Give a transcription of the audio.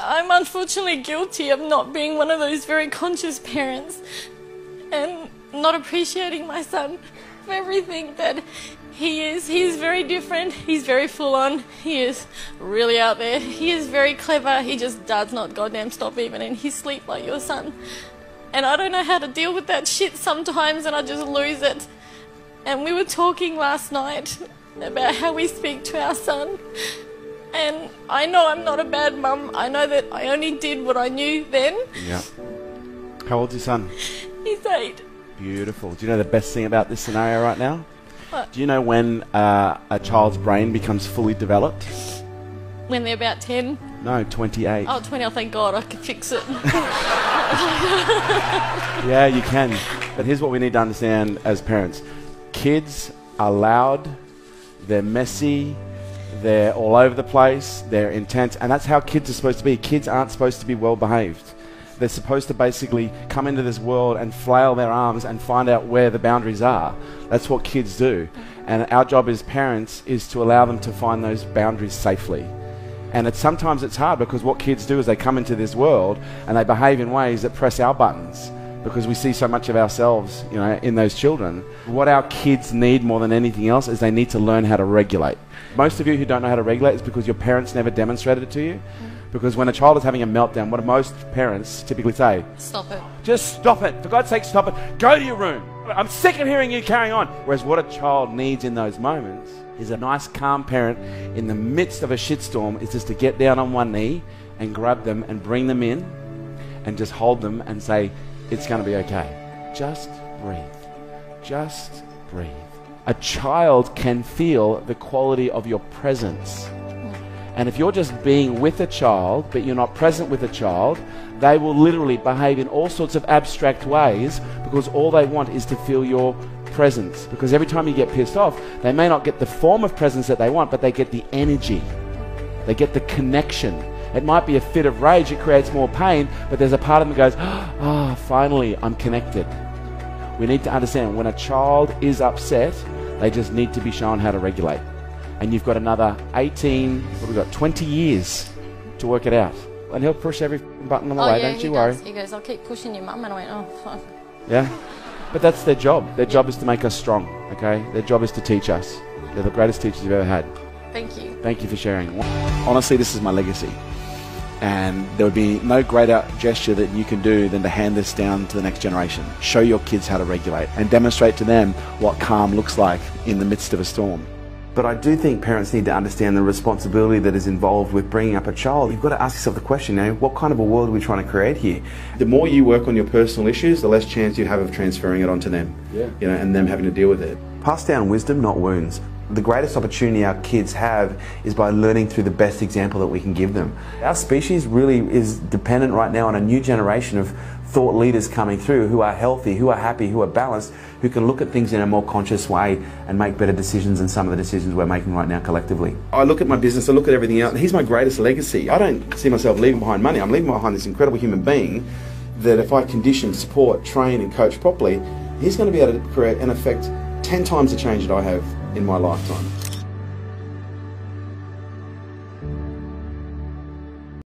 I'm unfortunately guilty of not being one of those very conscious parents and not appreciating my son for everything that he is. He is very different. He's very full on. He is really out there. He is very clever. He just does not goddamn stop even in his sleep like your son. And I don't know how to deal with that shit sometimes, and I just lose it. And we were talking last night about how we speak to our son. And I know I'm not a bad mum. I know that I only did what I knew then. Yeah. How old's your son? He's 8. Beautiful. Do you know the best thing about this scenario right now? What? Do you know when a child's brain becomes fully developed? When they're about 10? No, 28. Oh, 20, oh thank God, I can fix it. Yeah, you can. But here's what we need to understand as parents. Kids are loud, they're messy, they're all over the place, they're intense, and that's how kids are supposed to be. Kids aren't supposed to be well behaved. They're supposed to basically come into this world and flail their arms and find out where the boundaries are. That's what kids do. And our job as parents is to allow them to find those boundaries safely. And sometimes it's hard because what kids do is they come into this world and they behave in ways that press our buttons because we see so much of ourselves, you know, in those children. What our kids need more than anything else is they need to learn how to regulate. Most of you who don't know how to regulate is because your parents never demonstrated it to you. Because when a child is having a meltdown, what do most parents typically say? Stop it. Just stop it. For God's sake, stop it. Go to your room. I'm sick of hearing you carrying on. Whereas what a child needs in those moments is a nice, calm parent in the midst of a shitstorm is just to get down on one knee and grab them and bring them in and just hold them and say, it's going to be okay. Just breathe. Just breathe. A child can feel the quality of your presence. And if you're just being with a child, but you're not present with a child, they will literally behave in all sorts of abstract ways because all they want is to feel your presence. Because every time you get pissed off, they may not get the form of presence that they want, but they get the energy. They get the connection. It might be a fit of rage, it creates more pain, but there's a part of them that goes, oh, finally, I'm connected. We need to understand when a child is upset, they just need to be shown how to regulate. And you've got another 18, what have we got, 20 years to work it out. And he'll push every button on the way, don't you worry. He goes, I'll keep pushing your mum. And I went, oh, fuck. Yeah? But that's their job. Their job is to make us strong, okay? Their job is to teach us. They're the greatest teachers you've ever had. Thank you. Thank you for sharing. Honestly, this is my legacy. And there would be no greater gesture that you can do than to hand this down to the next generation. Show your kids how to regulate and demonstrate to them what calm looks like in the midst of a storm. But I do think parents need to understand the responsibility that is involved with bringing up a child. You've got to ask yourself the question, what kind of a world are we trying to create here? The more you work on your personal issues, the less chance you have of transferring it onto them, and them having to deal with it. Pass down wisdom, not wounds. The greatest opportunity our kids have is by learning through the best example that we can give them. Our species really is dependent right now on a new generation of thought leaders coming through who are healthy, who are happy, who are balanced, who can look at things in a more conscious way and make better decisions than some of the decisions we're making right now collectively. I look at my business, I look at everything else, and he's my greatest legacy. I don't see myself leaving behind money. I'm leaving behind this incredible human being that if I condition, support, train and coach properly, he's going to be able to create and affect 10 times the change that I have in my lifetime.